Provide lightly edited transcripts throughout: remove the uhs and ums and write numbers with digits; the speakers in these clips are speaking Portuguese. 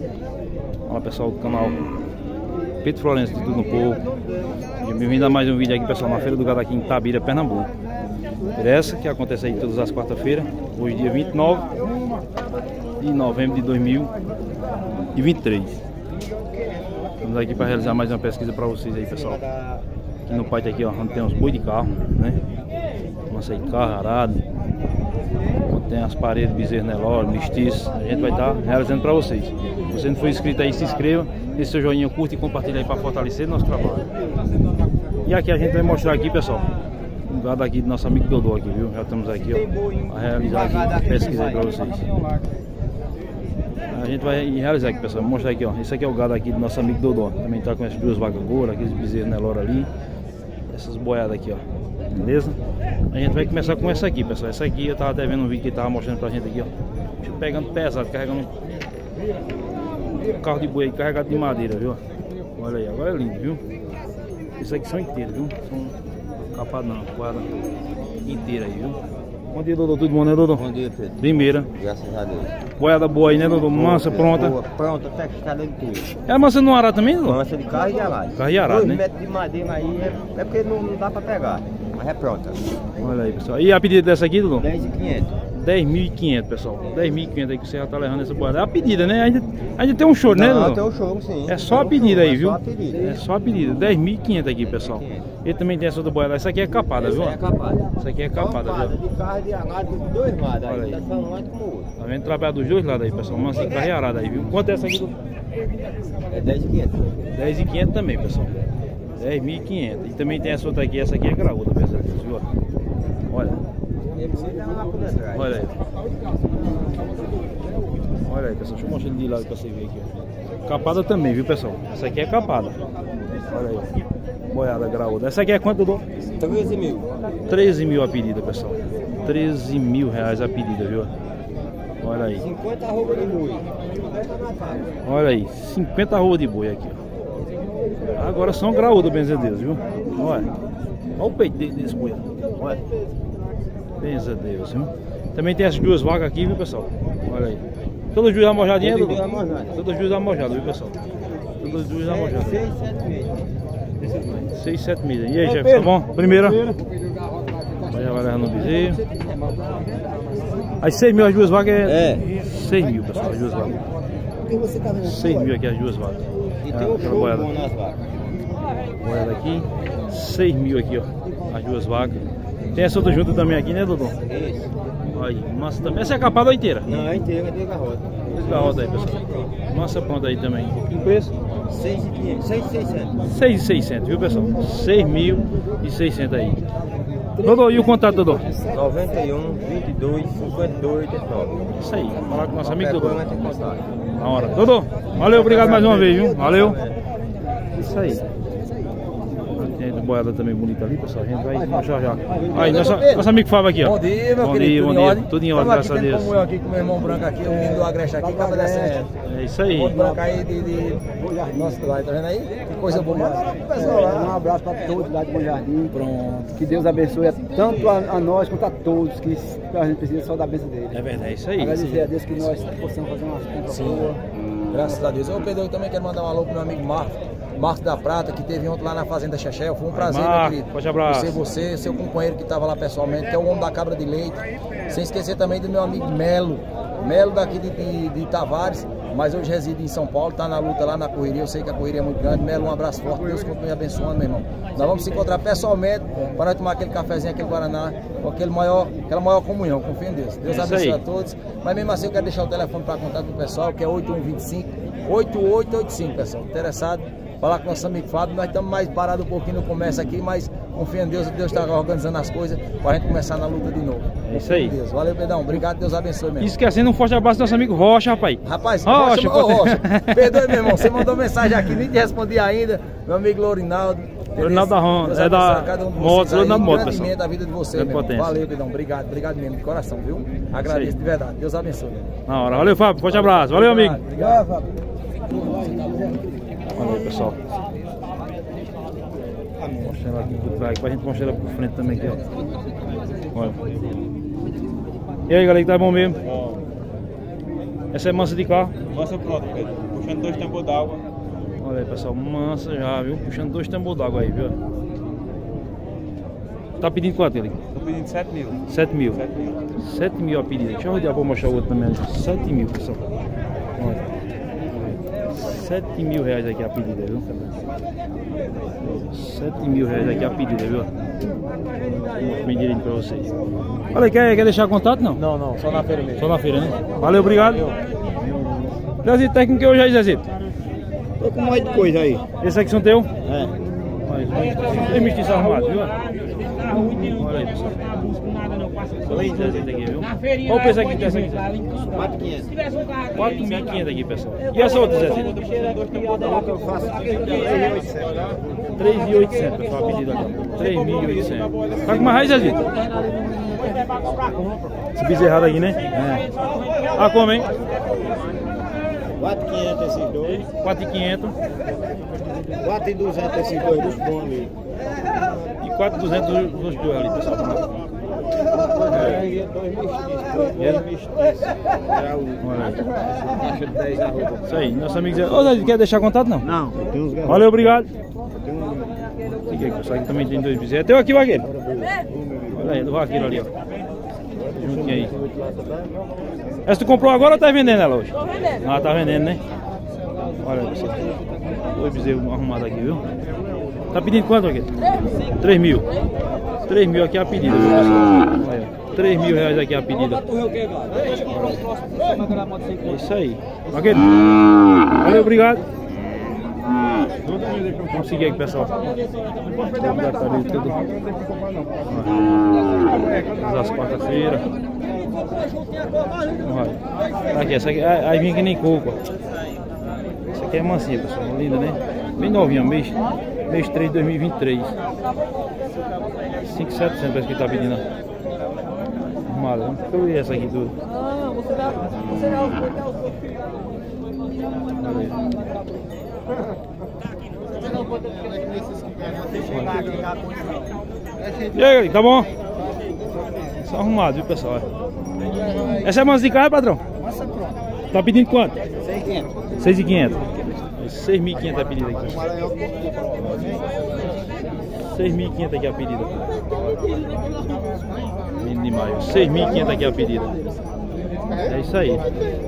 Olá pessoal do canal Pedro Florencio de Tudo no Pouco. Bem-vindo a mais um vídeo aqui, pessoal, na Feira do Gado aqui em Itabira, Pernambuco. Essa que acontece aí todas as quarta-feiras, hoje dia 29 de novembro de 2023. Estamos aqui para realizar mais uma pesquisa para vocês aí, pessoal. Aqui no pátio aqui, ó, onde tem uns boi de carro, né? Nossa aí, carro arado. Onde tem as paredes, bezerro Nelore, mestiço. A gente vai estar realizando para vocês. Se você não for inscrito aí, se inscreva, deixe seu joinha, curte e compartilha aí para fortalecer nosso trabalho. E aqui a gente vai mostrar aqui, pessoal, um gado aqui do nosso amigo Dodô aqui, viu? Já estamos aqui, ó, para realizar aqui a pesquisa aí para vocês. A gente vai realizar aqui, pessoal, vou mostrar aqui, ó. Esse aqui é o gado aqui do nosso amigo Dodô. Também tá com essas duas vacas gordas, aqueles bezerros Nelore ali. Essas boiadas aqui, ó. Beleza? A gente vai começar com essa aqui, pessoal. Essa aqui eu tava até vendo um vídeo que ele tava mostrando pra gente aqui, ó. Pegando pesado, carregando um carro de boi aí, carregado de madeira, viu? Olha aí, agora é lindo, viu? Isso aqui são inteiros, viu? São capados não, quadra inteira aí, viu? Bom dia, Dodô. Tudo bom, né, Dodô? Bom dia, Pedro. Primeira. Graças a Deus. Boiada boa aí, né, Dodô? Mansa, pronta. Boa, pronta, fechada de tudo. É a mansa no arado também, Dodô? Mansa de carro e arado. Carro e arado, 2 né? metros de madeira aí é porque não dá pra pegar, mas é pronta. Olha aí, pessoal. E a pedida dessa aqui, Dodô? 10.500. 10.500, pessoal. 10.500 aí que você já tá levando essa boiada. É a pedida, né? Ainda tem um choro, né, Dodô? Não, tem um choro, sim. É só a pedida aí, viu? É só a pedida. É só a pedida. 10.500 aqui, pessoal. Ele também tem essa outra boiada. Essa aqui é capada, viu? Essa é capada. Essa aqui é capada, viu? De carro e de arado de 2 lados. Olha aí. Aí tá falando mais como o outro. Tá vendo? Trabalhar dos dois lados aí, pessoal. Uma assim carreirada aí, viu? Quanto é essa aqui, Dodô? É 10.500. 10.500 também, pessoal. 10.500. E também tem essa outra aqui. Essa aqui é graúda, pessoal. Viu? Olha. Olha aí. Olha aí, pessoal. Deixa eu mostrar ele de lado pra você ver aqui, ó. Capada também, viu, pessoal? Essa aqui é capada. Olha aí, ó. Boiada graúda. Essa aqui é quanto, Dodô? 13 mil. 13 mil a pedida, pessoal. 13 mil reais a pedida, viu? Olha aí. 50 arroba de boi. Olha aí. 50 arroba de boi aqui, ó. Agora são graúdas, benza Deus, viu? Olha. Olha o peito desse boi. Olha. Benza Deus, viu? Também tem essas duas vacas aqui, viu, pessoal? Olha aí. Todas as duas amojadinhas, Dodô? Todas as duas amojadas, viu, pessoal? Todas as duas amojadas. 6, 7 meses. 6, 7 meses. E aí, chefe, tá bom? Primeira. Já vai levando o bezerro. As 6 mil as duas vacas é 6 mil, pessoal, as duas vacas. 6 mil aqui as duas vacas. E tem um show bom nas vacas. Boiada aqui. 6 mil aqui, ó. As duas vacas. Tem essa outra junta também aqui, né, Dodô? Isso. Aí, massa também. Essa é capada ou inteira? Não, é inteira, é de garrota. Garrota aí, pessoal. Massa pronta aí também. Que preço? 6.500, 6.600. 6.600, viu, pessoal? 6.600 aí. Dodô, e o contato, Dodô? 91, 22, 52, 89. Isso aí, falar com o nosso amigo Dodô. Vai ter contato. Na hora. Dodô, valeu, obrigado mais uma vez, viu? Valeu. Isso aí. Tem boiada também bonita ali, pessoal. A gente vai mostrar já. Aí, nosso amigo Fábio aqui, ó. Bom dia, meu bom querido. Dia, bom dia. Tudo em ordem, graças a Deus. Como eu aqui com meu irmão branco aqui, o menino do Agreste aqui, acaba descendo. É isso aí. Outro branco aí de nosso lado, tá vendo aí? Que coisa boa. Manda lá pro pessoal lá. Um abraço para todos lá de Bom Jardim. Pronto. Que Deus abençoe tanto a nós quanto a todos, que a gente precisa só da bênção dele. É verdade, é isso aí. Agradecer a Deus que nós possamos fazer uma compra boa. Graças a Deus. Ô Pedro, eu também quero mandar um alô pro meu amigo Marcos da Prata, que teve ontem lá na Fazenda Chechel. Foi um prazer, meu querido. Forte abraço. Você, seu companheiro que estava lá pessoalmente, que é o homem da cabra de leite. Sem esquecer também do meu amigo Melo daqui de Tavares, mas hoje reside em São Paulo, tá na luta lá na correria. Eu sei que a correria é muito grande. Melo, um abraço forte. Deus continue abençoando, meu irmão. Nós vamos se encontrar pessoalmente para nós tomar aquele cafezinho, aquele Guaraná, com aquela maior comunhão. Confio em Deus. Deus abençoe a todos. Mas mesmo assim eu quero deixar o telefone para contato do pessoal, que é 8125-8885, pessoal. Interessado? Falar com nosso amigo Fábio. Nós estamos mais parados um pouquinho no comércio aqui, mas confia em Deus, Deus está organizando as coisas para a gente começar na luta de novo. É isso aí. Deus. Valeu, Pedrão. Obrigado, Deus abençoe mesmo. Esquecendo um forte abraço do nosso amigo Rocha, rapaz. Rapaz, Rocha. Rocha. Perdoe, meu irmão. Você mandou mensagem aqui, nem te respondi ainda. Meu amigo Lourinaldo. Lourinaldo da Ronda, é da moto, Lourinaldo Moto, pessoal. A vida de você, meu irmão. Valeu, Pedrão. Obrigado mesmo, de coração, viu? Agradeço de verdade. Deus abençoe. Na hora. Valeu, Fábio. Forte abraço. Valeu, amigo. Obrigado, Fábio. Valeu, pessoal. Mostrando aqui por trás, pra gente mostrar por frente também aqui, ó. Olha. E aí, galera, que tá bom mesmo? Essa é mansa de carro? Mansa pronta, Pedro. Puxando 2 tambores d'água. Olha aí, pessoal, mansa já, viu? Puxando 2 tambores d'água aí, viu? Tá pedindo quanto ele? Tô pedindo 7 mil. 7 mil. 7 mil. 7 mil a pedida. Deixa eu rodear pra mostrar o outro também. 7 mil, pessoal. Olha. 7 mil reais aqui a pedida, viu? 7 mil reais aqui a pedida, viu? Vou bem direito pra vocês. Olha aí, quer deixar contato não? Não, só na feira mesmo. Só na feira, né? Valeu, obrigado. Zezito, técnico que hoje aí, Zezito? Tô com mais de coisa aí. Esse aqui são teu? É. Olha, mestiço arrumado, viu? Olha aí, pessoal. Zezito aqui, viu? Qual o preço aqui dessa aqui, Zezito? 4.500. 4.500 aqui, pessoal. E essa outra, Zezito? Eu faço 3.800. 3.800, pessoal, a pedida aqui. 3.800. Tá com mais raiz, Zezito? Esse bezerrado aqui, né? É. Ah, como, hein? 4.500 esses dois. 4.500. 4.200 esses dois dos bons ali. E 4.200 dos dois ali, pessoal. Caixa de 10 arroba. Isso aí, nosso amigo Zé. Ô, Zé, quer deixar contato não? Não, tem uns garrafas. Valeu, obrigado. Fica aí, pessoal, aqui também tem 2 bezerros. É teu aqui, vaqueiro? Olha aí, do vaqueiro ali, ó. Juntinho aí. Essa tu comprou agora ou tá vendendo ela hoje? Tô vendendo. Ah, tá vendendo, né? Olha aí, pessoal. 2 bezerros arrumados aqui, viu? Tá pedindo quanto, vaqueiro? 3 mil. 3 mil aqui é a pedida, viu, pessoal? Olha, 3 mil reais aqui é a pedida. É isso aí. Vaqueiro. Valeu, obrigado. Vamos seguir aqui, pessoal. Às quarta-feira. Aqui, essa aqui, aí vinha que nem coco. Essa aqui é mansinha, pessoal. Linda, né? Bem novinha, mês 3 de 2023. 5.700 parece que ele tá pedindo. Arrumada. Deixa eu ver essa aqui tudo. E aí, tá bom? Só arrumado, viu, pessoal? Essa é mansa de carro, patrão? Tá pedindo quanto? 6.500. 6.500. 6.500 a pedida aqui. 6.500 aqui a pedida. Menino de maio. 6.500 aqui a pedida. É isso aí.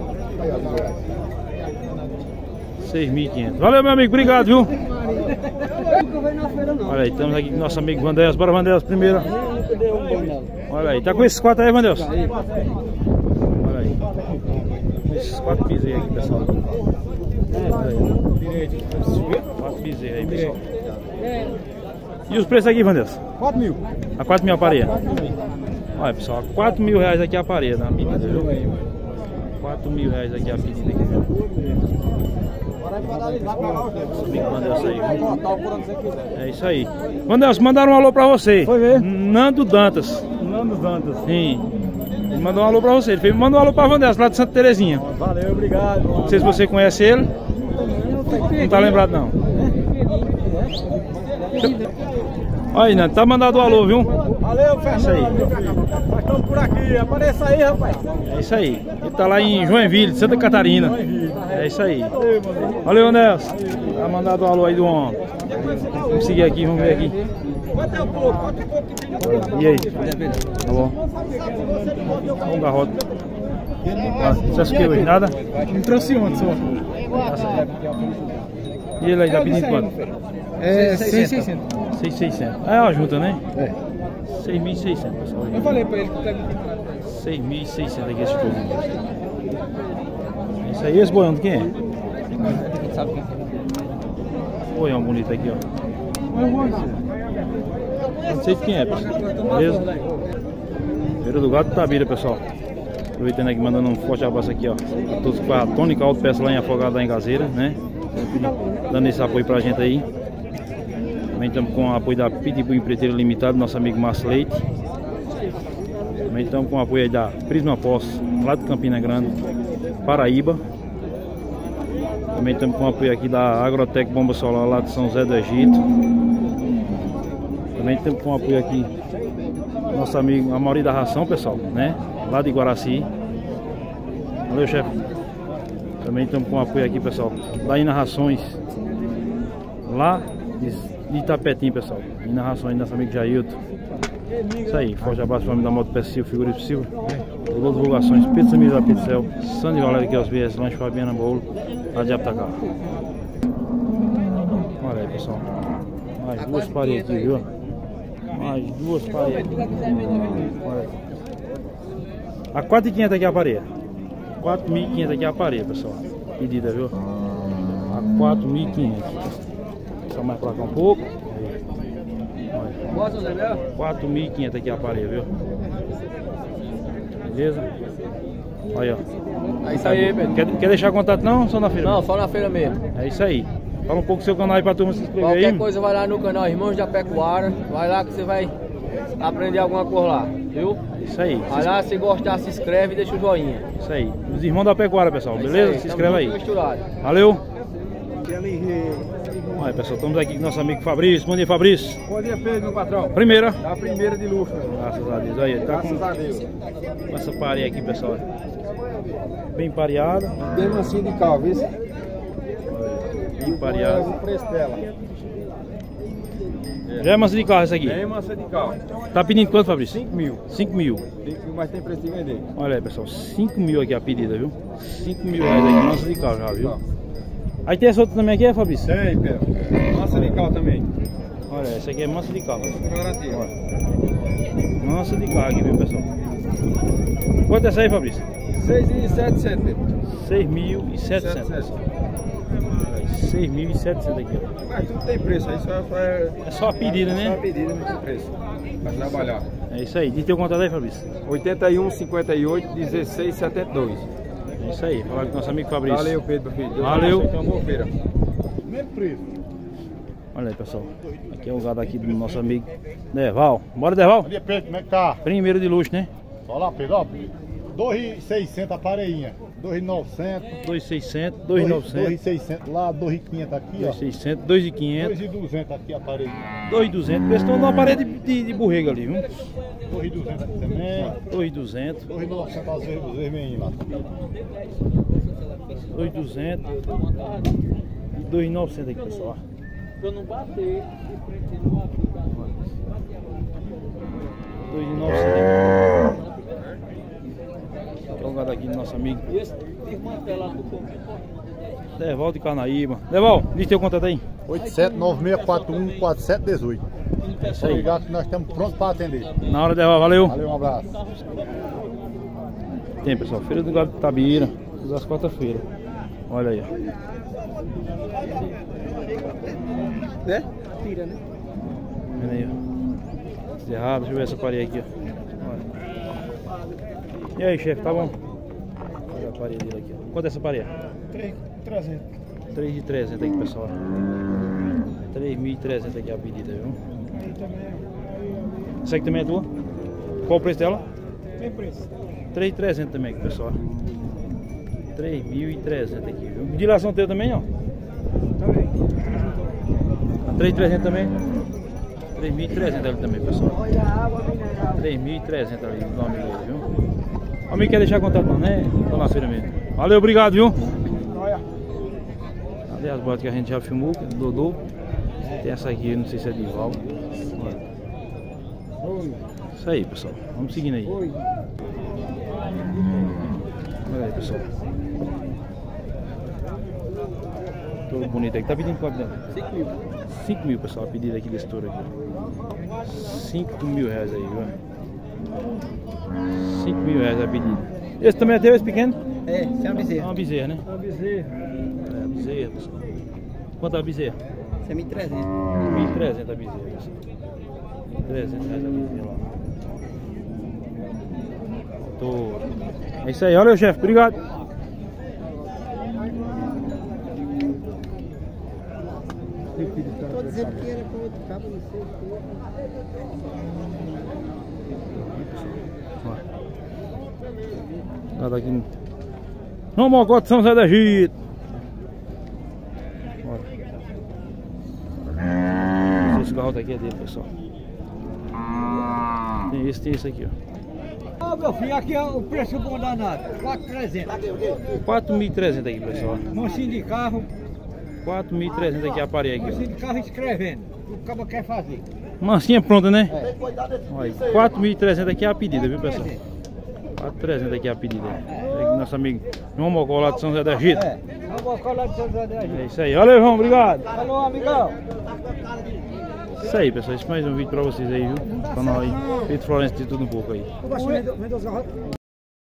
6.500. Valeu, meu amigo. Obrigado, viu? Olha aí, estamos aqui com nosso amigo Vandelas. Bora, Vandelas, primeiro. Olha aí, tá com esses 4 aí, Vandelas? Olha aí. Esses 4 bezerros aqui, pessoal. Olha aí. 4 bezerros aí, pessoal. E os preços aqui, Vandelas? 4 mil. A 4 mil a pareia. Olha, pessoal, 4 mil reais aqui a pareia, na pedida, viu? 4 mil reais aqui a pedida. É isso aí. Vandelas, mandaram um alô pra você. Foi ver? Nando Dantas. Nando Dantas. Sim. Ele mandou um alô pra você. Ele fez, mandou um alô pra Vandelas, lá de Santa Terezinha. Valeu, obrigado. Não sei se você conhece ele. Não tá lembrado não. Aí, Nando, tá mandado um alô, viu? Valeu, Fernando. Nós estamos por aqui. Apareça aí, rapaz. É isso aí. Ele tá lá em Joinville, Santa Catarina. É isso aí. Valeu, Vandelas. Tá mandado um alô aí do homem. Vamos seguir aqui, vamos ver aqui. E aí? Tá bom? Vamos dar roda. Você assistiu hoje? Nada? Me trouxe ontem só. E ele aí tá pedindo quanto? É 6.600. 6.600. É uma junta, né? É. 6.600, pessoal. Eu falei pra ele que tá 6.600 aqui esse touro. Isso aí, esse boião de quem é? Boião bonito aqui, ó. Não sei de quem é, pessoal. Beleza? Feira do Gado Tabira, pessoal. Aproveitando aqui, mandando um forte abraço aqui, ó. A todos que fazem a tônica autopeça lá em Afogado, lá em Gazeira, né? Dando esse apoio pra gente aí. Também estamos com o apoio da Pitbull Empreiteiro Limitado, nosso amigo Márcio Leite. Também estamos com o apoio aí da Prisma Poços, lá de Campina Grande, Paraíba. Também estamos com o apoio aqui da Agrotec Bomba Solar, lá de São José do Egito. Também estamos com o apoio aqui nosso amigo Amaury da Ração, pessoal, né? Lá de Guaraci. Valeu, chefe. Também estamos com apoio aqui, pessoal, da Ina Rações, lá de Itapetim, pessoal. Ina Rações, nosso amigo Jailton. Isso aí, forte abraço para o da Moto Pessil, Figura Possível, Lula Divulgações, Pizza Mira da Pizzel, Sandy Valério, que é os BS, Lanche Fabiana Bolo, lá de Aptacá. Olha aí, pessoal, mais duas paredes aqui, viu? Mais duas paredes. Olha aí. A 4.500 aqui a parede. 4.500 aqui a parede, pessoal. Pedida, viu? A 4.500. Só mais pra cá um pouco. 4.500 aqui a parede, viu? Beleza? Aí, ó. É isso aí, Pedro. Quer deixar contato não? Só na feira? Não, só na feira mesmo. É isso aí. Fala um pouco do seu canal aí pra turma se inscrever aí. Qualquer coisa vai lá no canal Irmãos da Pecuária. Vai lá que você vai aprender alguma coisa lá, viu? Isso aí. Vai lá, se gostar, se inscreve e deixa o joinha. Isso aí. Os Irmãos da Pecuária, pessoal. Beleza? Aí, se inscreve aí. Misturado. Valeu. Olha, pessoal, estamos aqui com nosso amigo Fabrício. Bom dia, Fabrício. Bom dia, Pedro, meu patrão. Primeira. Da primeira de luxo. Graças a Deus. Aí, ele tá Graças a Deus. com essa pareia aqui, pessoal. Bem pareada. Mesmo assim de carro, viu? Bem pareada. O preço dela. Já é massa de carro essa aqui. Bem massa de carro. Tá pedindo quanto, Fabrício? 5 mil. 5 mil. 5 mil, mas tem preço de vender. Olha aí, pessoal. 5 mil aqui a pedida, viu? 5 mil reais aqui, massa de carro já, viu? Aí tem essa outra também aqui, Fabrício? Tem, Pedro. Massa de carro também. Olha, essa aqui é massa de carro. Com garantia. Olha. Massa de carro aqui, viu, pessoal? Quanto é essa aí, Fabrício? 6.700, Pedro. 6.700. 6.700 aqui, ó. Mas tudo tem preço, aí só É só a pedida, Só a né? pedida, não tem preço. Pra trabalhar. É isso aí. Diz teu contato aí, Fabrício. 81 58 16 72. É isso aí. Falar com o nosso amigo Fabrício. Valeu, Pedro, filho. Deus Valeu. abençoe, então, boa feira. Olha aí, pessoal. Aqui é o gado aqui do nosso amigo Deval. Bora, Deval? Bom dia, Pedro, como é que tá? Primeiro de luxo, né? Olha lá, Pedro, ó. 2.600 a pareinha. 2.900. 2.600, 2.900, 2.600 lá, 2.500 aqui, ó. 2.600, 2.500, 2.200 aqui a pareinha. 2.200. Eles estão numa parede de borrega ali, viu? 2.200 aqui também. 2.200, 2.900 às vezes, vem lá. 2.200 e 2.900 aqui, pessoal. Pra eu não bater. 2.900 aqui. É o gado aqui do nosso amigo E esse desmantelar no corpo. Deval de Carnaíba. Deval, diz teu contato aí. 8796414718. É isso aí. Obrigado, que nós estamos prontos para atender. Na hora, Deval, valeu. Valeu, um abraço. Tem, pessoal, Feira do Gado de Tabira, todas as quarta-feiras. Olha aí, ó. Né? Tira, né? Vendo aí, ó. Errado, deixa eu ver essa parede aqui, ó. Olha. E aí, chefe, tá bom? Olha a parede dele aqui, ó. Quanto é essa parede? 3.300. 3.300 aqui, pessoal. 3.300 aqui a pedida, viu? Essa aqui também é tua? Qual o preço dela? Tem preço. 3.300 também aqui, pessoal. 3.300 aqui, viu? Dilação teu também, ó? Também. 3.300 também? 3.300 ali também, pessoal. 3.300 ali, do amigo aí, viu? O amigo quer deixar contato não, né? Tô na feira mesmo. Valeu, obrigado, viu? Ali as botas que a gente já filmou, que é do Dodô. Tem essa aqui, não sei se é de Val. Isso aí, pessoal. Vamos seguindo aí. Olha aí, pessoal. Todo bonito aqui. Tá pedindo quanto dentro? 5 mil. 5 mil, pessoal, a pedida aqui desse touro aqui. 5 mil reais aí, viu? 5 mil reais a pedida. Esse também é teu, esse pequeno? É, isso é uma É bezerra. uma bezerra, né? Uma bezerra. É, a bezerra, pessoal. Quanto é a bezerra? Isso é 1.300. 1.300 a bezerra, pessoal. 1.300 reais a bezerra lá. Touro. É isso aí, olha, chefe, obrigado. Tô dizendo que era com outro cabo, não sei. Nada aqui. No Mocó de São José do Egito. Esse carro aqui é dele, pessoal. Tem esse aqui, ó. Não, meu filho, aqui é o preço bom danado. 4.300. 4.300 aqui, pessoal. Mansinho de carro. 4.300 aqui a parede aqui, Mansinho de carro escrevendo. O que quer fazer. ó. Mansinha pronta, né? Olha, 4.300 aqui é a pedida, viu, pessoal? 4.300 aqui é a pedida. Aqui, nosso amigo João Mocó lá de São José do Egito. Vamos colocar lá de São José do Egito. É isso aí. Valeu, João. Obrigado. Falou, amigão. Isso aí, pessoal. Esse é mais um vídeo pra vocês aí, viu? Canal aí. Pedro Florencio de tudo um pouco aí.